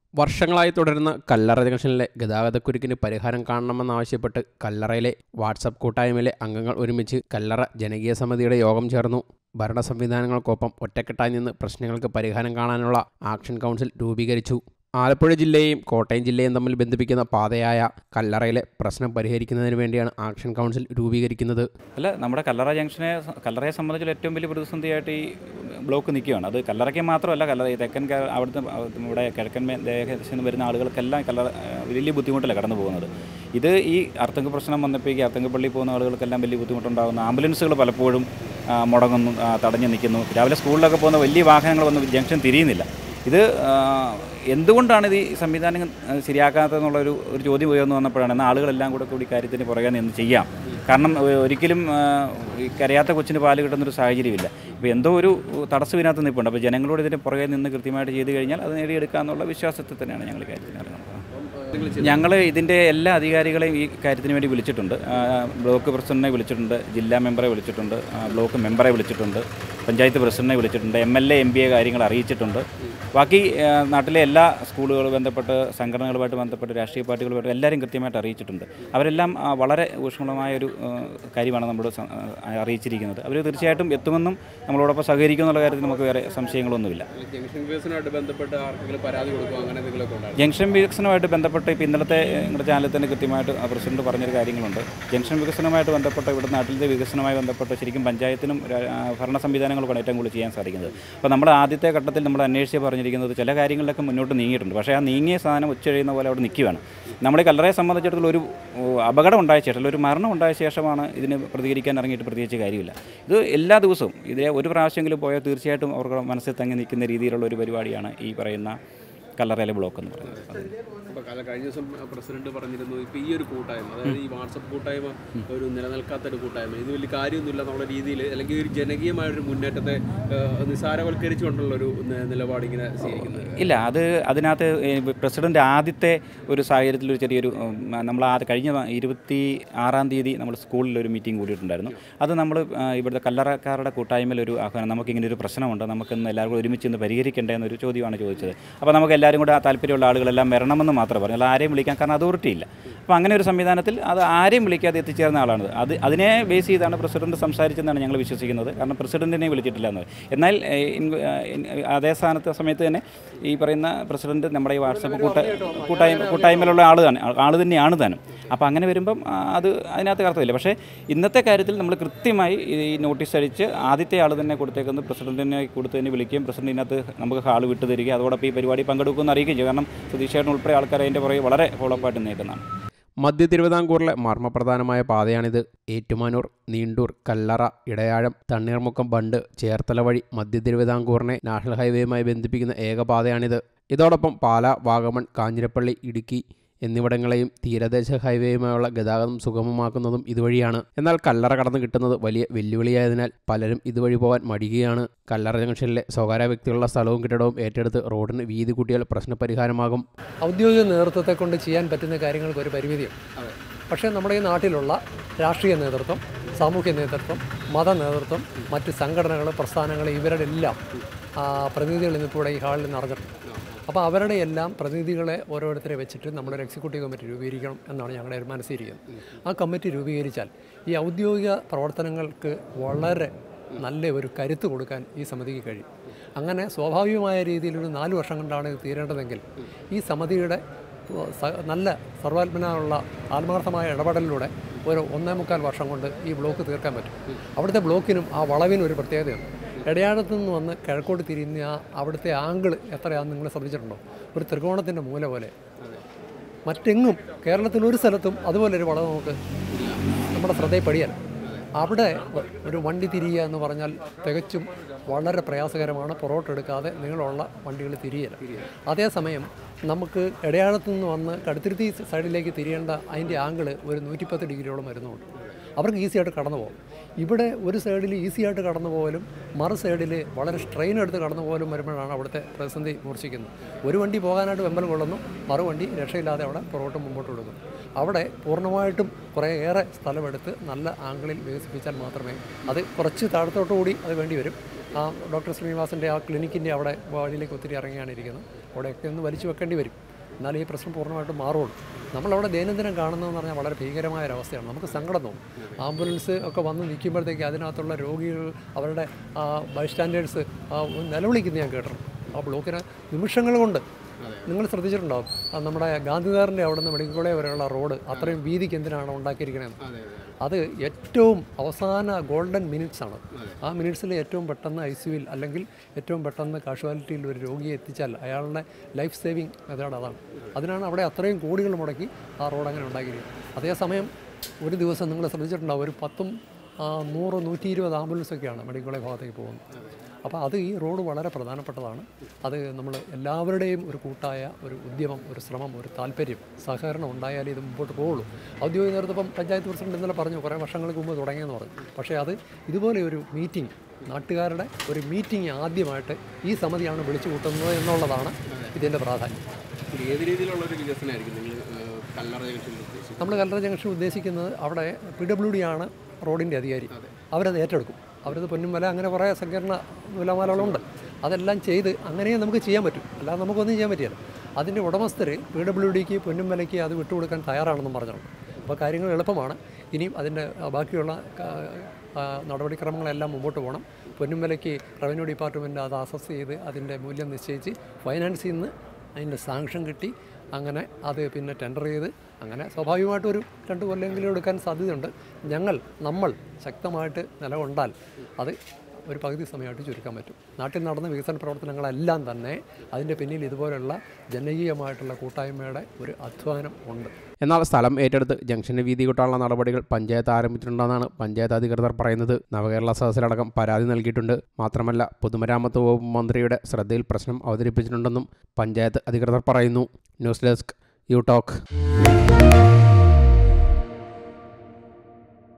വർഷങ്ങളായി തുടരുന്ന കല്ലറ ജംഗ്ഷനിലെ ഗതാഗതക്കുരുക്കിന് പരിഹാരം കാണണമെന്നാവശ്യപ്പെട്ട് കല്ലറയിലെ വാട്സപ്പ് കൂട്ടായ്മയിലെ അംഗങ്ങൾ ഒരുമിച്ച് കല്ലറ ജനകീയ സമിതിയുടെ യോഗം ചേർന്നു. ഭരണ സംവിധാനങ്ങൾക്കൊപ്പം ഒറ്റക്കെട്ടായി നിന്ന് പ്രശ്നങ്ങൾക്ക് പരിഹാരം കാണാനുള്ള ആക്ഷൻ കൗൺസിൽ രൂപീകരിച്ചു. ആലപ്പുഴ ജില്ലയെയും കോട്ടയം ജില്ലയും തമ്മിൽ ബന്ധിപ്പിക്കുന്ന പാതയായ കല്ലറയിലെ പ്രശ്നം പരിഹരിക്കുന്നതിന് വേണ്ടിയാണ് ആക്ഷൻ കൗൺസിൽ രൂപീകരിക്കുന്നത്. നമ്മുടെ കല്ലറയെ സംബന്ധിച്ചുള്ള ഏറ്റവും വലിയ പ്രതിസന്ധിയായിട്ട് ഈ ബ്ലോക്ക് നിൽക്കുകയാണ്. അത് കല്ലറയ്ക്ക് മാത്രമല്ല, തെക്കൻ അവിടുത്തെ ഇവിടെ കിഴക്കൻ ദേശത്ത് നിന്ന് വരുന്ന ആളുകൾക്കെല്ലാം വലിയ ബുദ്ധിമുട്ടല്ല കടന്നു പോകുന്നത്. ഇത് ഈ അർത്തങ്ക പ്രശ്നം വന്നപ്പോഴേക്ക് അർത്തങ്കപ്പള്ളി പോകുന്ന ആളുകൾക്കെല്ലാം വലിയ ബുദ്ധിമുട്ടുണ്ടാകുന്നു. ആംബുലൻസുകൾ പലപ്പോഴും മുടങ്ങുന്നു, തടഞ്ഞു നിൽക്കുന്നു. രാവിലെ സ്കൂളിലൊക്കെ പോകുന്ന വലിയ വാഹനങ്ങൾ വന്ന് ജംഗ്ഷൻ തിരിയുന്നില്ല. ഇത് എന്തുകൊണ്ടാണ് ഇത് ഈ സംവിധാനം ശരിയാക്കാത്തതെന്നുള്ളൊരു ചോദ്യം ഉയർന്നു വന്നപ്പോഴാണ് എന്നാൽ ആളുകളെല്ലാം കൂടി കാര്യത്തിന് പുറകെ നിന്ന് ചെയ്യാം. കാരണം ഒരിക്കലും കരയാത്ത കൊച്ചിന് പാല് കിട്ടുന്നൊരു സാഹചര്യമില്ല. ഇപ്പോൾ എന്തോ ഒരു തടസ്സം ഇതിനകത്ത് നിൽപ്പുണ്ട്. അപ്പോൾ ജനങ്ങളോട് ഇതിന് പുറകെ നിന്ന് കൃത്യമായിട്ട് ചെയ്ത് കഴിഞ്ഞാൽ അത് നേടിയെടുക്കാമെന്നുള്ള വിശ്വാസത്തിൽ തന്നെയാണ് ഞങ്ങൾ കാര്യത്തിന് ഇറങ്ങുന്നത്. ഞങ്ങൾ ഇതിൻ്റെ എല്ലാ അധികാരികളെയും ഈ കാര്യത്തിന് വേണ്ടി വിളിച്ചിട്ടുണ്ട്. ബ്ലോക്ക് പ്രസിഡന്റിനെ വിളിച്ചിട്ടുണ്ട്, ജില്ലാ മെമ്പറെ വിളിച്ചിട്ടുണ്ട്, ബ്ലോക്ക് മെമ്പറെ വിളിച്ചിട്ടുണ്ട്, പഞ്ചായത്ത് പ്രസിഡന്റിനെ വിളിച്ചിട്ടുണ്ട്, MLA MPA കാര്യങ്ങൾ അറിയിച്ചിട്ടുണ്ട്. ബാക്കി നാട്ടിലെ എല്ലാ സ്കൂളുകളും ബന്ധപ്പെട്ട് സംഘടനകളുമായിട്ട് ബന്ധപ്പെട്ട് രാഷ്ട്രീയ പാർട്ടികളുമായിട്ട് എല്ലാവരും കൃത്യമായിട്ട് അറിയിച്ചിട്ടുണ്ട്. അവരെല്ലാം വളരെ ഊഷ്മളമായൊരു കാര്യമാണ് നമ്മളോട് അറിയിച്ചിരിക്കുന്നത്. അവർ തീർച്ചയായിട്ടും എത്തുമെന്നും നമ്മളോടൊപ്പം സഹകരിക്കുമെന്നുള്ള കാര്യത്തിൽ നമുക്ക് വേറെ സംശയങ്ങളൊന്നുമില്ല. ജംഗ്ഷൻ വികസനമായിട്ട് ബന്ധപ്പെട്ട് ഇപ്പോൾ ഇന്നലത്തെ നിങ്ങളുടെ ചാനലിൽ തന്നെ കൃത്യമായിട്ട് പ്രസിഡന്റ് പറഞ്ഞൊരു കാര്യങ്ങളുണ്ട്. ജംഗ്ഷൻ വികസനവുമായിട്ട് ബന്ധപ്പെട്ട് ഇവിടെ നാട്ടിലെ വികസനവുമായി ബന്ധപ്പെട്ട് ശരിക്കും പഞ്ചായത്തിനും ഭരണ സംവിധാനങ്ങൾക്കാണ് ഏറ്റവും കൂടുതൽ ചെയ്യാൻ സാധിക്കുന്നത്. അപ്പോൾ നമ്മൾ ആദ്യത്തെ ഘട്ടത്തിൽ നമ്മൾ അന്വേഷിച്ച് പറഞ്ഞിരിക്കുന്നത് ചില കാര്യങ്ങളിലൊക്കെ മുന്നോട്ട് നീങ്ങിയിട്ടുണ്ട്. പക്ഷേ ആ നീങ്ങിയ സാധനം ഉച്ചഴിയുന്ന പോലെ അവിടെ നിൽക്കുകയാണ്. നമ്മൾ കല്ലറയെ സംബന്ധിച്ചിടത്തോളം ഒരു അപകടം ഉണ്ടായ ശേഷം, ഒരു മരണം ഉണ്ടായ ശേഷമാണ് ഇതിന് പ്രതികരിക്കാൻ ഇറങ്ങിയിട്ട് പ്രത്യേകിച്ച് കാര്യമില്ല. ഇത് എല്ലാ ദിവസവും ഇതേ ഒരു പ്രാവശ്യമെങ്കിലും പോയാൽ തീർച്ചയായിട്ടും അവർക്ക് മനസ്സിൽ തങ്ങി നിൽക്കുന്ന രീതിയിലുള്ള ഒരു പരിപാടിയാണ് ഈ പറയുന്ന കല്ലറയിലെ ബ്ലോക്ക് എന്ന് പറയുന്നത്. കഴിഞ്ഞ ദിവസം പ്രസിഡന്റ് പറഞ്ഞിരുന്നു, ഇപ്പോൾ ഈ ഒരു കൂട്ടായ്മ, അതായത് ഈ വാട്സപ്പ് കൂട്ടായ്മ ഒരു നിലനിൽക്കാത്തൊരു കൂട്ടായ്മ, ഇത് വലിയ കാര്യമൊന്നുമില്ല എന്നുള്ള രീതിയിൽ, അല്ലെങ്കിൽ ഒരു ജനകീയമായൊരു മുന്നേറ്റത്തെ നിസ്സാരവൽക്കരിച്ചുകൊണ്ടുള്ളൊരു നിലപാട് ഇങ്ങനെ സ്വീകരിക്കുന്നത് ഇല്ല. അതിനകത്ത് പ്രസിഡന്റ് ആദ്യത്തെ ഒരു സാഹചര്യത്തിൽ ഒരു ചെറിയൊരു നമ്മൾ കഴിഞ്ഞ 26-ാം തീയതി നമ്മൾ സ്കൂളിൽ ഒരു മീറ്റിംഗ് കൂടിയിട്ടുണ്ടായിരുന്നു. അത് നമ്മൾ ഇവിടുത്തെ കല്ലറക്കാരുടെ കൂട്ടായ്മയിൽ ഒരു ആഹ്വാനം, നമുക്കിങ്ങനെ ഒരു പ്രശ്നമുണ്ട്, നമുക്കിന്ന് എല്ലാവർക്കും ഒരുമിച്ച് ഇന്ന് പരിഹരിക്കേണ്ടേ എന്നൊരു ചോദ്യമാണ് ചോദിച്ചത്. അപ്പോൾ നമുക്ക് എല്ലാവരും കൂടെ ആ താല്പര്യമുള്ള ആളുകളെല്ലാം വരണമെന്ന് മാത്രമേ പറഞ്ഞു, അല്ല ആരെയും വിളിക്കാൻ, കാരണം അതോറിറ്റി ഇല്ല. അപ്പോൾ അങ്ങനെ ഒരു സംവിധാനത്തിൽ അത് ആരെയും വിളിക്കാതെ എത്തിച്ചേർന്ന ആളാണ്. അതിനെ ബേസ് ചെയ്താണ് പ്രസിഡന്റ് സംസാരിച്ചതെന്നാണ് ഞങ്ങൾ വിശ്വസിക്കുന്നത്. കാരണം പ്രസിഡന്റിനെ വിളിച്ചിട്ടില്ല എന്ന്. എന്നാൽ അതേ സമയത്ത് തന്നെ ഈ പറയുന്ന പ്രസിഡന്റ് നമ്മുടെ ഈ വാട്സപ്പ് കൂട്ടായ്മയിലുള്ള ആൾ തന്നെയാണ് താനും. അപ്പോൾ അങ്ങനെ വരുമ്പം അതിനകത്ത് കറുത്തില്ല. പക്ഷേ ഇന്നത്തെ കാര്യത്തിൽ നമ്മൾ കൃത്യമായി ഈ നോട്ടീസ് അടിച്ച് ആദ്യത്തെ ആൾ തന്നെ കൊടുത്തേക്കുന്നത് പ്രസിഡന്റിനെ കൊടുത്തതിന് വിളിക്കുകയും പ്രസിഡന്റിനകത്ത് നമുക്ക് ഹാൾ വിട്ടു തരികയും അതോടൊപ്പം ഈ പരിപാടി പങ്കെടുക്കുമെന്ന് അറിയിക്കുകയും ചെയ്യും. കാരണം സതീശേട്ടൻ ഉൾപ്പെടെ ആൾക്കാർ അതിൻ്റെ പുറകെ വളരെ ഫോളോപ്പായിട്ട് നിൽക്കുന്നതാണ്. മധ്യ തിരുവിതാംകൂറിലെ മർമ്മപ്രധാനമായ പാതയാണിത്. ഏറ്റുമാനൂർ, നീണ്ടൂർ, കല്ലറ, ഇടയാഴം, തണ്ണീർമുക്കം, ബണ്ട്, ചേർത്തല വഴി മധ്യ തിരുവിതാംകൂറിനെ നാഷണൽ ഹൈവേയുമായി ബന്ധിപ്പിക്കുന്ന ഏക പാതയാണിത്. ഇതോടൊപ്പം പാല, വാഗമൺ, കാഞ്ഞിരപ്പള്ളി, ഇടുക്കി എന്നിവിടങ്ങളെയും തീരദേശ ഹൈവേയുമായുള്ള ഗതാഗതം സുഗമമാക്കുന്നതും ഇതുവഴിയാണ്. എന്നാൽ കല്ലറ കടന്നു കിട്ടുന്നത് വലിയ വെല്ലുവിളിയായതിനാൽ പലരും ഇതുവഴി പോകാൻ മടിക്കുകയാണ്. കല്ലറ ജംഗ്ഷനിലെ സ്വകാര്യ വ്യക്തികളുടെ സ്ഥലവും കെട്ടിടവും ഏറ്റെടുത്ത് റോഡിന് വീതി കൂട്ടിയാൽ പ്രശ്നപരിഹാരമാകും. ഔദ്യോഗിക നേതൃത്വത്തെ കൊണ്ട് ചെയ്യാൻ പറ്റുന്ന കാര്യങ്ങൾക്ക് ഒരു പരിമിതിയുണ്ട്. പക്ഷേ നമ്മുടെ ഈ നാട്ടിലുള്ള രാഷ്ട്രീയ നേതൃത്വം, സാമൂഹ്യ നേതൃത്വം, മത നേതൃത്വം, മറ്റ് സംഘടനകൾ, പ്രസ്ഥാനങ്ങൾ, ഇവരുടെ എല്ലാം പ്രതിനിധികൾ ഇന്നിപ്പോൾ ഈ ഹാളിൽ നടന്നിട്ടുണ്ട്. അപ്പോൾ അവരുടെ എല്ലാം പ്രതിനിധികളെ ഓരോരുത്തരെ വെച്ചിട്ട് നമ്മളൊരു എക്സിക്യൂട്ടീവ് കമ്മിറ്റി രൂപീകരിക്കണം എന്നാണ് ഞങ്ങളുടെ മനസ്സിരിക്കുന്നത്. ആ കമ്മിറ്റി രൂപീകരിച്ചാൽ ഈ ഔദ്യോഗിക പ്രവർത്തനങ്ങൾക്ക് വളരെ നല്ല ഒരു കരുത്ത് കൊടുക്കാൻ ഈ സമിതിക്ക് കഴിയും. അങ്ങനെ സ്വാഭാവികമായ രീതിയിൽ ഒരു 4 വർഷം കൊണ്ടാണ് ഇത് തീരേണ്ടതെങ്കിൽ ഈ സമിതിയുടെ നല്ല സർവാത്മനായുള്ള ആത്മാർത്ഥമായ ഇടപെടലിലൂടെ ഒരു 1.25 വർഷം കൊണ്ട് ഈ ബ്ലോക്ക് തീർക്കാൻ പറ്റും. അവിടുത്തെ ബ്ലോക്കിനും ആ വളവിനും ഒരു പ്രത്യേകതയുണ്ട്. ഇടയാഴത്തു നിന്ന് വന്ന് കിഴക്കോട്ട് തിരിയുന്ന അവിടുത്തെ ആംഗിൾ എത്രയാണെന്ന് നിങ്ങൾ ശ്രദ്ധിച്ചിട്ടുണ്ടോ? ഒരു ത്രികോണത്തിൻ്റെ മൂല പോലെ. മറ്റെങ്ങും കേരളത്തിൽ ഒരു സ്ഥലത്തും അതുപോലൊരു വളവ് നമുക്ക് നമ്മുടെ ശ്രദ്ധയിൽ അവിടെ ഒരു വണ്ടി തിരിയുക എന്ന് പറഞ്ഞാൽ തികച്ചും വളരെ പ്രയാസകരമാണ്. പുറകോട്ടെടുക്കാതെ നീളമുള്ള വണ്ടികൾ തിരിയില്ല. അതേസമയം നമുക്ക് ഇടയാഴത്തു നിന്ന് വന്ന് കടുത്തുരുത്തി സൈഡിലേക്ക് തിരിയേണ്ട അതിൻ്റെ ആംഗിൾ ഒരു 110 ഡിഗ്രിയോളം വരുന്നുണ്ട്. അവർക്ക് ഈസിയായിട്ട് കടന്നു പോകും. ഇവിടെ ഒരു സൈഡിൽ ഈസിയായിട്ട് കടന്നു പോകലും മറു സൈഡിൽ വളരെ സ്ട്രെയിൻ എടുത്ത് കടന്നു പോകലും വരുമ്പോഴാണ് അവിടുത്തെ പ്രതിസന്ധി മൂർച്ഛിക്കുന്നത്. ഒരു വണ്ടി പോകാനായിട്ട് വെമ്പൽ കൊള്ളുന്നു, മറുവണ്ടി രക്ഷയില്ലാതെ അവിടെ പുറകോട്ടും മുമ്പോട്ട് കൊടുക്കുന്നു. അവിടെ പൂർണ്ണമായിട്ടും കുറേയേറെ സ്ഥലമെടുത്ത് നല്ല ആംഗിളിൽ വികസിപ്പിച്ചാൽ മാത്രമേ അത് കുറച്ച് താഴത്തോട്ടു കൂടി അത് വേണ്ടി വരും. ഡോക്ടർ ശ്രീനിവാസൻ്റെ ആ ക്ലിനിക്കിൻ്റെ അവിടെ വഴിയിലേക്ക് ഒത്തിരി ഇറങ്ങിയാണ് ഇരിക്കുന്നത്. അവിടെയൊക്കെ ഒന്ന് വലിച്ചു വെക്കേണ്ടി വരും. എന്നാലും ഈ പ്രശ്നം പൂർണ്ണമായിട്ടും മാറുള്ളൂ. നമ്മളവിടെ ദൈനംദിനം കാണുന്നതെന്ന് പറഞ്ഞാൽ വളരെ ഭീകരമായ ഒരവസ്ഥയാണ്. നമുക്ക് സങ്കടം തോന്നും. ആംബുലൻസ് ഒക്കെ വന്ന് നിൽക്കുമ്പോഴത്തേക്ക് അതിനകത്തുള്ള രോഗികൾ, അവരുടെ ബൈസ്റ്റാൻഡേഴ്സ് നിലവിളിക്കുന്ന ഞാൻ കേട്ടിട്ടുണ്ട്. ആ ബ്ലോക്കിന് നിമിഷങ്ങൾ കൊണ്ട് നിങ്ങൾ ശ്രദ്ധിച്ചിട്ടുണ്ടാവും. നമ്മുടെ ഗാന്ധിനഗറിൻ്റെ അവിടെ നിന്ന് മെഡിക്കൽ കോളേജ് വരെയുള്ള റോഡ് അത്രയും വീതിക്ക് എന്തിനാണ് ഉണ്ടാക്കിയിരിക്കണതെന്ന്. അത് ഏറ്റവും അവസാന ഗോൾഡൻ മിനിറ്റ്സാണ്. ആ മിനിറ്റ്സിൽ ഏറ്റവും പെട്ടെന്ന് ICUവിൽ അല്ലെങ്കിൽ ഏറ്റവും പെട്ടെന്ന് കാഷ്വാലിറ്റിയിൽ ഒരു രോഗിയെ എത്തിച്ചാൽ അയാളുടെ ലൈഫ് സേവിങ് മെത്തേഡ് അതാണ്. അതിനാണ് അവിടെ അത്രയും കോടികൾ മുടക്കി ആ റോഡ് അങ്ങനെ ഉണ്ടാക്കിയിരിക്കുന്നത്. അതേസമയം ഒരു ദിവസം നിങ്ങൾ ശ്രദ്ധിച്ചിട്ടുണ്ടാവും, ഒരു 10, 100, 120 ആംബുലൻസൊക്കെയാണ് മെഡിക്കൽ കോളേജ് ഭാഗത്തേക്ക് പോകുന്നത്. അപ്പോൾ അത് ഈ റോഡ് വളരെ പ്രധാനപ്പെട്ടതാണ്. അത് നമ്മൾ എല്ലാവരുടെയും ഒരു കൂട്ടായ ഒരു ഉദ്യമം, ഒരു ശ്രമം, ഒരു താല്പര്യം, സഹകരണം ഉണ്ടായാലേ ഇത് മുമ്പോട്ട് പോവുള്ളൂ. ഔദ്യോഗിക നേതൃത്വം പഞ്ചായത്ത് പ്രസിഡന്റ് ഇന്നലെ പറഞ്ഞു, കുറേ വർഷങ്ങൾക്ക് മുമ്പ് തുടങ്ങിയെന്ന് പറഞ്ഞു. പക്ഷേ അത് ഇതുപോലെ ഒരു മീറ്റിംഗ്, നാട്ടുകാരുടെ ഒരു മീറ്റിംഗ് ആദ്യമായിട്ട് ഈ സമിതിയാണ് വിളിച്ചു കൂട്ടുന്നത് എന്നുള്ളതാണ് ഇതിൻ്റെ പ്രാധാന്യം. ഏത് രീതിയിലുള്ളൊരു വികസനമായിരിക്കും കല്ലറ ജംഗ്ഷൻ ഉദ്ദേശിക്കുന്നത്? നമ്മൾ കല്ലറ ജംഗ്ഷൻ ഉദ്ദേശിക്കുന്നത് അവിടെ PWD ആണ് റോഡിൻ്റെ അധികാരി. അവരത് ഏറ്റെടുക്കും. അവരത് പൊന്നുമല അങ്ങനെ കുറേ സങ്കീർണ നൂലാമാലകളുണ്ട്. അതെല്ലാം ചെയ്ത് അങ്ങനെ നമുക്ക് ചെയ്യാൻ പറ്റും, അല്ലാതെ നമുക്കൊന്നും ചെയ്യാൻ പറ്റില്ല. അതിൻ്റെ ഉടമസ്ഥർ PWDക്ക് പൊന്നുമലയ്ക്ക് അത് വിട്ടുകൊടുക്കാൻ തയ്യാറാണെന്നും പറഞ്ഞോളൂ. അപ്പോൾ കാര്യങ്ങൾ എളുപ്പമാണ്. ഇനിയും അതിൻ്റെ ബാക്കിയുള്ള നടപടിക്രമങ്ങളെല്ലാം മുമ്പോട്ട് പോകണം. പൊന്നുമലയ്ക്ക് റവന്യൂ ഡിപ്പാർട്ട്മെൻറ്റ് അത് അസസ് ചെയ്ത് അതിൻ്റെ മൂല്യം നിശ്ചയിച്ച് ഫൈനാൻസിൽ നിന്ന് അതിൻ്റെ സാങ്ഷൻ കിട്ടി, അങ്ങനെ അത് പിന്നെ ടെൻഡർ ചെയ്ത് അങ്ങനെ സ്വാഭാവികമായിട്ടൊരു 2 കൊല്ലമെങ്കിലും എടുക്കാൻ സാധ്യതയുണ്ട്. നമ്മൾ ശക്തമായിട്ട് നിലകൊണ്ടാൽ അത് ഒരു പകുതി സമയമായിട്ട് ചുരുക്കാൻ പറ്റും. നാട്ടിൽ നടന്ന വികസന പ്രവർത്തനങ്ങളെല്ലാം തന്നെ അതിൻ്റെ പിന്നിൽ ഇതുപോലുള്ള ജനകീയമായിട്ടുള്ള കൂട്ടായ്മയുടെ ഒരു അധ്വാനം ഉണ്ട്. എന്നാൽ സ്ഥലം ഏറ്റെടുത്ത് ജംഗ്ഷന് വീതി കൂട്ടാനുള്ള നടപടികൾ പഞ്ചായത്ത് ആരംഭിച്ചിട്ടുണ്ടെന്നാണ് പഞ്ചായത്ത് അധികൃതർ പറയുന്നത്. നവകേരള സദസ്സിലടക്കം പരാതി നൽകിയിട്ടുണ്ട്. മാത്രമല്ല പൊതുമരാമത്ത് വകുപ്പ് മന്ത്രിയുടെ ശ്രദ്ധയിൽ പ്രശ്നം അവതരിപ്പിച്ചിട്ടുണ്ടെന്നും പഞ്ചായത്ത് അധികൃതർ പറയുന്നു. News desk you talk.